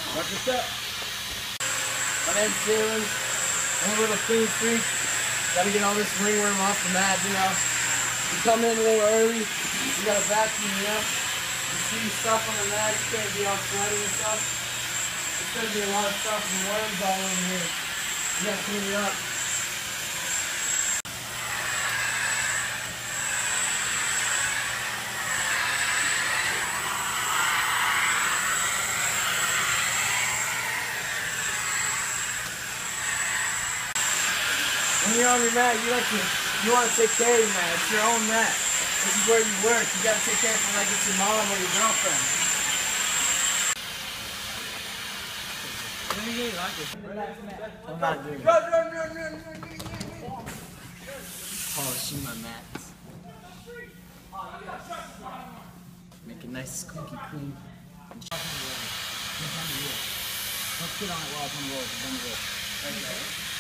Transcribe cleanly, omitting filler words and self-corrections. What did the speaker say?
Watch your step. My name's Jalen. I'm a little clean freak. Gotta get all this ringworm off the mat, you know. You come in a little early, you gotta vacuum, you know. You see stuff on the mat, it's gonna be all sweaty and stuff. There's gonna be a lot of stuff and worms all over here. You gotta clean it up. When you're on your mat, you want to take care of your mat. It's your own mat. This is where you work. You got to take care of it like it's your mom or your girlfriend. I'm not doing it. Polishing my mats. Make it nice, squeaky clean. Don't sit on it while it's on the roll. It's on the roll. Right there.